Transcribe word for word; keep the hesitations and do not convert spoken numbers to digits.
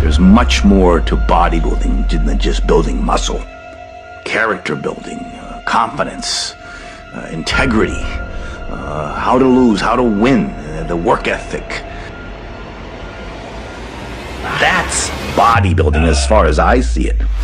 There's much more to bodybuilding than just building muscle. Character building, uh, confidence, uh, integrity, uh, how to lose, how to win, uh, the work ethic. That's bodybuilding as far as I see it.